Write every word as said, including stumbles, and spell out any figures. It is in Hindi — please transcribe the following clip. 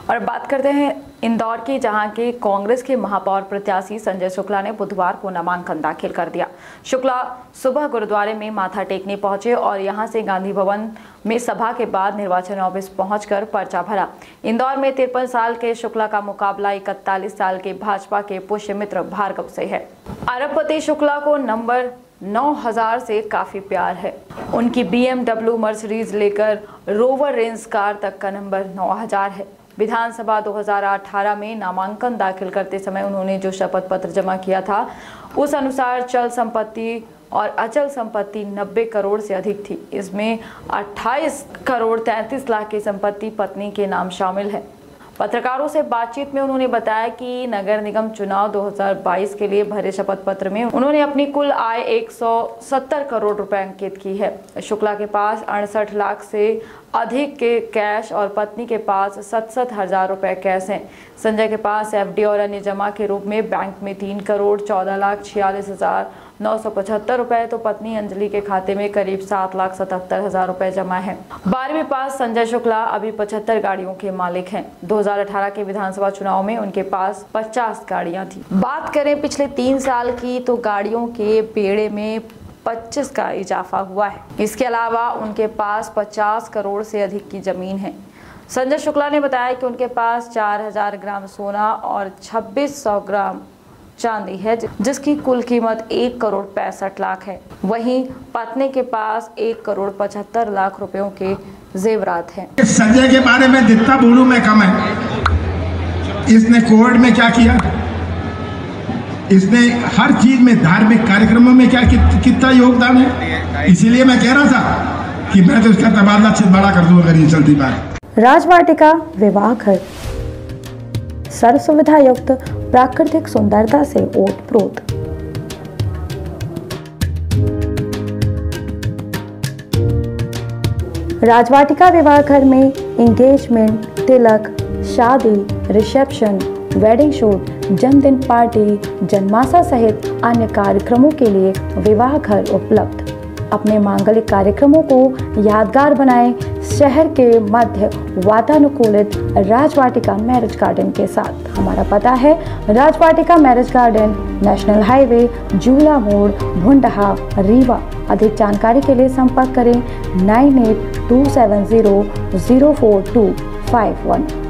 और बात करते हैं इंदौर की, जहां के कांग्रेस के महापौर प्रत्याशी संजय शुक्ला ने बुधवार को नामांकन दाखिल कर दिया। शुक्ला सुबह गुरुद्वारे में माथा टेकने पहुंचे और यहां से गांधी भवन में सभा के बाद निर्वाचन ऑफिस पहुंचकर पर्चा भरा। इंदौर में तिरपन साल के शुक्ला का मुकाबला इकतालीस साल के भाजपा के पुष्य मित्र भार्गव से है। अरबपति शुक्ला को नंबर नौ हज़ार से काफी प्यार है। उनकी बी एम डब्ल्यू मर्सिडीज लेकर रोवर रेंज कार तक का नंबर नौ हज़ार है। विधानसभा दो हज़ार अठारह में नामांकन दाखिल करते समय उन्होंने जो शपथ पत्र जमा किया था उस अनुसार चल संपत्ति और अचल संपत्ति नब्बे करोड़ से अधिक थी। इसमें अट्ठाईस करोड़ तैंतीस लाख की संपत्ति पत्नी के नाम शामिल है। पत्रकारों से बातचीत में उन्होंने बताया कि नगर निगम चुनाव दो हज़ार बाईस के लिए भरे शपथ पत्र में उन्होंने अपनी कुल आय एक सौ सत्तर करोड़ रुपए अंकित की है। शुक्ला के पास अड़सठ लाख से अधिक के कैश और पत्नी के पास सतसठ हजार रुपए कैश हैं। संजय के पास एफ डी और अन्य जमा के रूप में बैंक में तीन करोड़ चौदह लाख छियालीस हजार नौ सौ पचहत्तर रुपए, तो पत्नी अंजलि के खाते में करीब सात लाख सतहत्तर हजार रुपए जमा है। बारहवीं पास संजय शुक्ला अभी पचहत्तर गाड़ियों के मालिक हैं। दो हज़ार अठारह के विधानसभा चुनाव में उनके पास पचास गाड़ियां थी। बात करें पिछले तीन साल की, तो गाड़ियों के बेड़े में पच्चीस का इजाफा हुआ है। इसके अलावा उनके पास पचास करोड़ से अधिक की जमीन है। संजय शुक्ला ने बताया कि उनके पास चार हजार ग्राम सोना और छब्बीस सौ ग्राम चांदी है, जिसकी कुल कीमत एक करोड़ पैंसठ लाख है। वहीं पत्नी के पास एक करोड़ पचहत्तर लाख रुपयों के जेवरात हैं। संजय के बारे में जितना बोलूं मैं कम है। इसने कोविड में क्या किया, इसने हर चीज में, धार्मिक कार्यक्रमों में क्या कि, कितना योगदान है। इसीलिए मैं कह रहा था कि मैं तो इसका तबादला चित बड़ा कर दूं अगर ये चलती बात। राजवाटिका विवाह घर, सर्व सुविधा युक्त प्राकृतिक सुंदरता से ओतप्रोत। राजवाटिका विवाह घर में एंगेजमेंट, तिलक, शादी, रिसेप्शन, वेडिंग शूट, जन्मदिन पार्टी, जन्माशा सहित अन्य कार्यक्रमों के लिए विवाह घर उपलब्ध। अपने मांगलिक कार्यक्रमों को यादगार बनाएं शहर के मध्य वातानुकूलित राजवाटिका मैरिज गार्डन के साथ। हमारा पता है Rajvatika marriage garden, national highway, Jula मोड़, भुंडहा, रीवा। अधिक जानकारी के लिए संपर्क करें nine eight two seven zero zero four two five one.